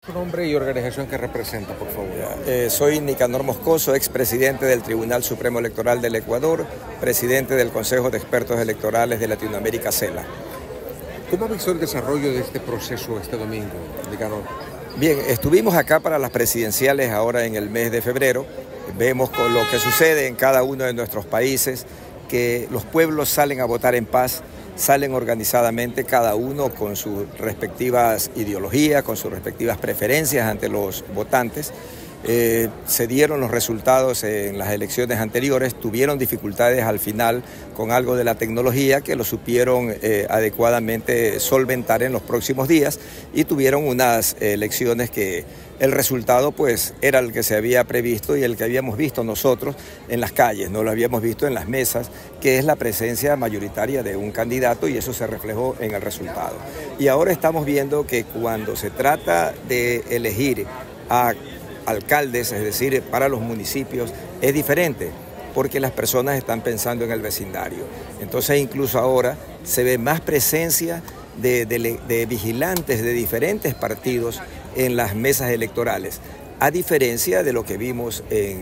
Su nombre y organización que representa, por favor. Soy Nicanor Moscoso, expresidente del Tribunal Supremo Electoral del Ecuador, presidente del Consejo de Expertos Electorales de Latinoamérica, CELA. ¿Cómo ha visto el desarrollo de este proceso este domingo, Nicanor? Bien, estuvimos acá para las presidenciales ahora en el mes de febrero. Vemos con lo que sucede en cada uno de nuestros países, que los pueblos salen a votar en paz, salen organizadamente, cada uno con sus respectivas ideologías, con sus respectivas preferencias ante los votantes. Se dieron los resultados en las elecciones anteriores, tuvieron dificultades al final con algo de la tecnología que lo supieron adecuadamente solventar en los próximos días y tuvieron unas elecciones que el resultado pues era el que se había previsto y el que habíamos visto nosotros en las calles, no lo habíamos visto en las mesas, que es la presencia mayoritaria de un candidato y eso se reflejó en el resultado. Y ahora estamos viendo que cuando se trata de elegir a alcaldes, es decir, para los municipios, es diferente, porque las personas están pensando en el vecindario. Entonces incluso ahora se ve más presencia de vigilantes de diferentes partidos en las mesas electorales, a diferencia de lo que vimos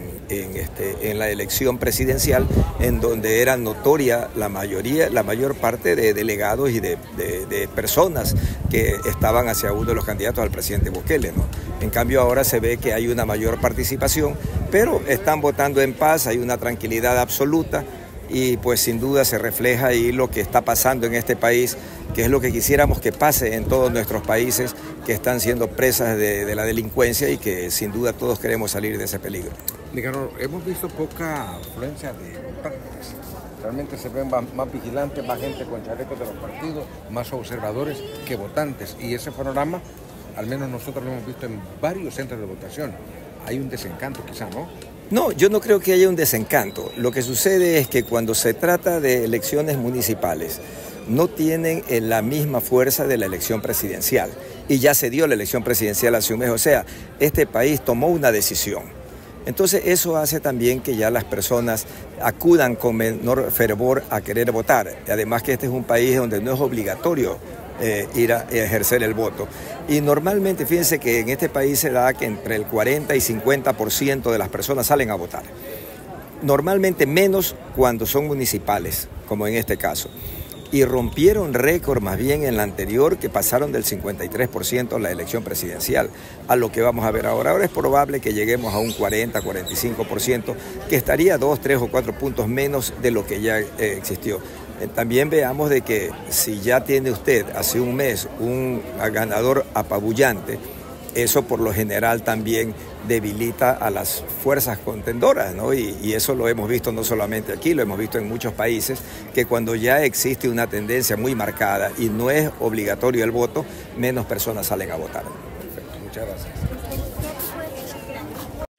en la elección presidencial, en donde era notoria la mayor parte de delegados y de personas que estaban hacia uno de los candidatos al presidente Bukele, ¿no? En cambio ahora se ve que hay una mayor participación, pero están votando en paz, hay una tranquilidad absoluta y pues sin duda se refleja ahí lo que está pasando en este país, que es lo que quisiéramos que pase en todos nuestros países que están siendo presas de la delincuencia y que sin duda todos queremos salir de ese peligro. Nicanor, hemos visto poca afluencia de votantes. Realmente se ven más vigilantes, más gente con chalecos de los partidos, más observadores que votantes. Y ese panorama, al menos nosotros lo hemos visto en varios centros de votación. Hay un desencanto quizá, ¿no? No, yo no creo que haya un desencanto. Lo que sucede es que cuando se trata de elecciones municipales, no tienen la misma fuerza de la elección presidencial. Y ya se dio la elección presidencial hace un mes. O sea, este país tomó una decisión. Entonces eso hace también que ya las personas acudan con menor fervor a querer votar. Además que este es un país donde no es obligatorio ir a ejercer el voto. Y normalmente, fíjense que en este país se da que entre el 40 y 50% de las personas salen a votar. Normalmente menos cuando son municipales, como en este caso. Y rompieron récord más bien en la anterior, que pasaron del 53% en la elección presidencial a lo que vamos a ver ahora. Ahora es probable que lleguemos a un 40-45%, que estaría 2, 3 o 4 puntos menos de lo que ya existió. También veamos de que si ya tiene usted hace un mes un ganador apabullante, eso por lo general también debilita a las fuerzas contendoras, ¿no? Y eso lo hemos visto no solamente aquí, lo hemos visto en muchos países, que cuando ya existe una tendencia muy marcada y no es obligatorio el voto, menos personas salen a votar. Perfecto, muchas gracias.